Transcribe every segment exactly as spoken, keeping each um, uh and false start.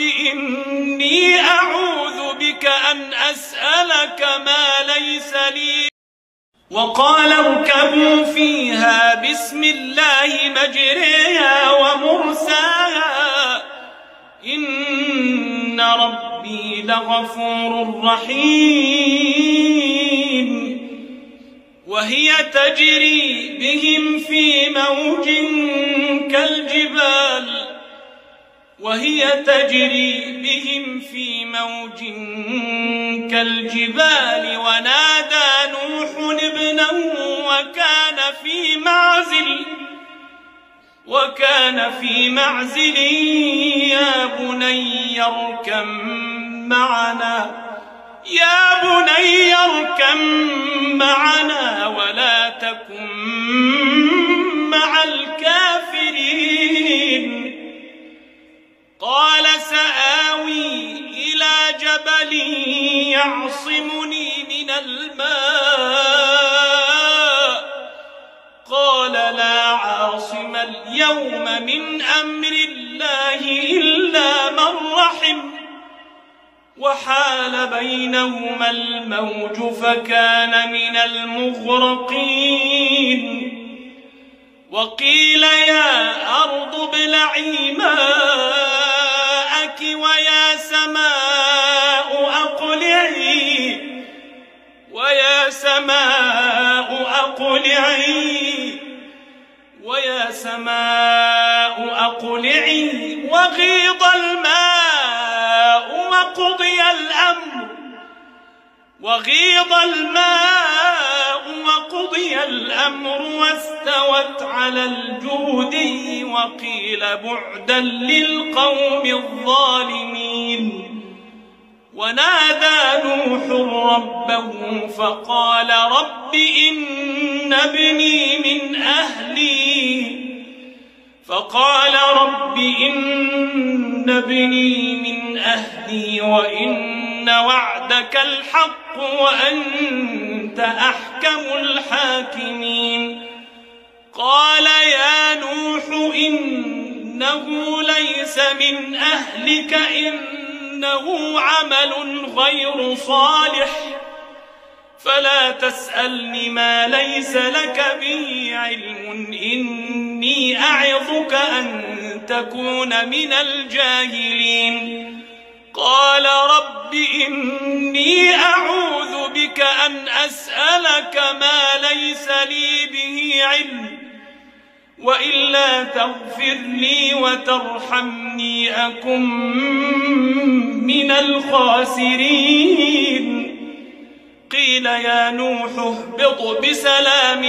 إني أعوذ بك أن أسألك ما ليس لي. وقال اركبوا فيها بسم الله مجريها ومرساها إن ربي لغفور رحيم. وهي تجري بهم في موج كالجبال وهي تجري بهم في موج كالجبال ونادى نوح ابنه وكان في معزل وكان في معزل يا بني اركب معنا يا بني اركب معنا ولا تكن مع الكافرين. قال سآوي إلى جبل يعصمني من الماء قال لا عاصم اليوم من أمر الله إلا من رحم وحال بينهما الموج فكان من المغرقين. وقيل يا أرض ابلعي ماءك ويا سماء أقلعي ويا سماء أقلعي ويا سماء أقلعي وغيض الماء وقضي الأمر وغيض الماء وقضي الأمر واستوت على الجودي وقيل بعدا للقوم الظالمين. ونادى نوح ربه فقال رب إن ابني من أهلي فقال رب إن ابني من أهلي وإن وعدك الحق وأنت أحكم الحاكمين. قال يا نوح إنه ليس من أهلك إنه عمل غير صالح فلا تسألني ما ليس لك به علم إني أعظك أن تكون من الجاهلين. قال رب إني أعوذ بك أن أسألك ما ليس لي به علم وإلا تغفر لي وترحمني أكن من الخاسرين. قيل يا نوح اهبط بسلام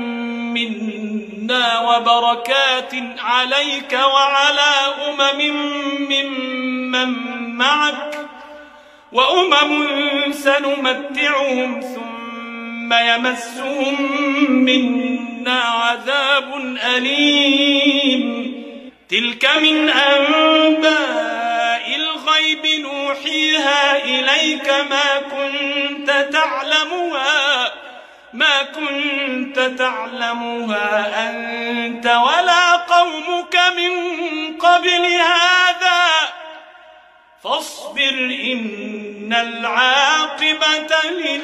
منا وبركات عليك وعلى أمم ممن معك وأمم سنمتعهم ثم يمسهم منا عذاب أليم. تلك من أنباء الغيب نوحيها إليك ما كنت تعلمها ما كنت تعلمها أنت ولا قومك من قبل هذا فاصبر إن العاقبة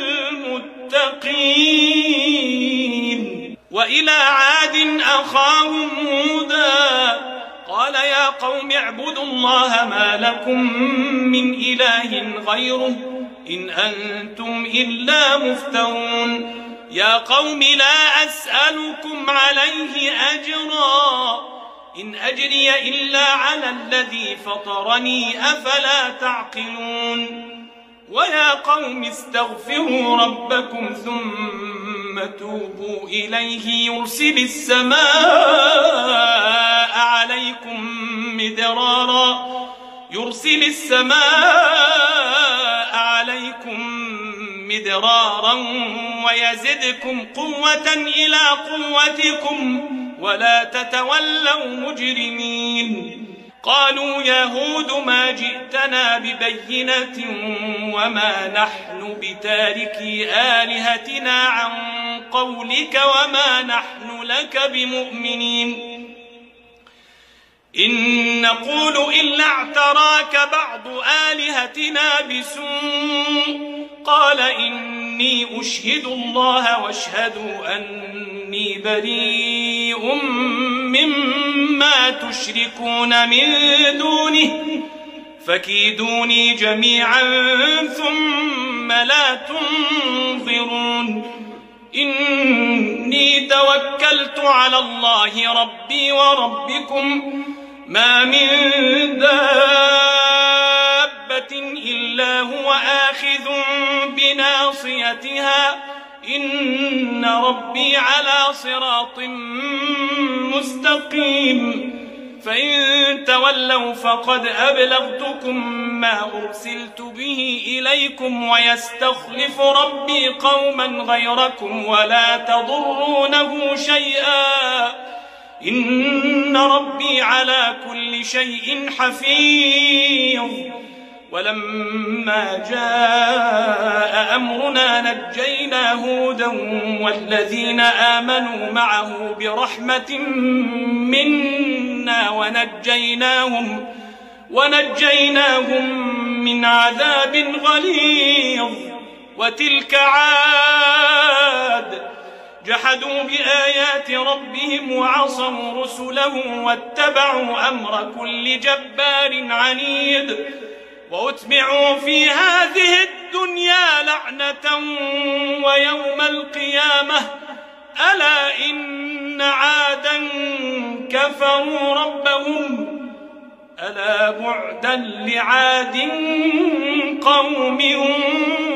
للمتقين. وإلى عاد أخاهم هودا قال يا قوم اعبدوا الله ما لكم من إله غيره إن أنتم إلا مفترون. يا قوم لا أسألكم عليه أجرا إن أجري إلا على الذي فطرني أفلا تعقلون. ويا قوم استغفروا ربكم ثم توبوا إليه يرسل السماء عليكم مدرارا يرسل السماء عليكم مدرارا ويزدكم قوة إلى قوتكم ولا تتولوا مجرمين. قالوا يا هود ما جئتنا ببينة وما نحن بتاركي آلهتنا عن قولك وما نحن لك بمؤمنين. إن نقول إلا اعتراك بعض آلهتنا بسوء قال إني أشهد الله واشهدوا أني بريء مما تشركون من دونه فكيدوني جميعا ثم لا تنظرون إني توكلت على الله ربي وربكم ما من دابة إلا هو آخذ بناصيتها إن ربي على صراط مستقيم فإن تولوا فقد أبلغتكم ما أرسلت به إليكم ويستخلف ربي قوما غيركم ولا تضرونه شيئا إن ربي على كل شيء حفيظ ولما جاء أمرنا نجينا هودا والذين آمنوا معه برحمة منا ونجيناهم, ونجيناهم من عذاب غليظ وتلك عاد جحدوا بآيات ربهم وعصوا رسله واتبعوا أمر كل جبار عنيد وأتبعوا في هذه الدنيا لعنة ويوم القيامة ألا إن عادا كفروا ربهم ألا بعدا لعاد قوم